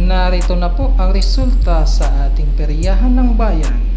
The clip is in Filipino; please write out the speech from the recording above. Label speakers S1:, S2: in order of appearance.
S1: Narito na po ang resulta sa ating peryahan ng bayan.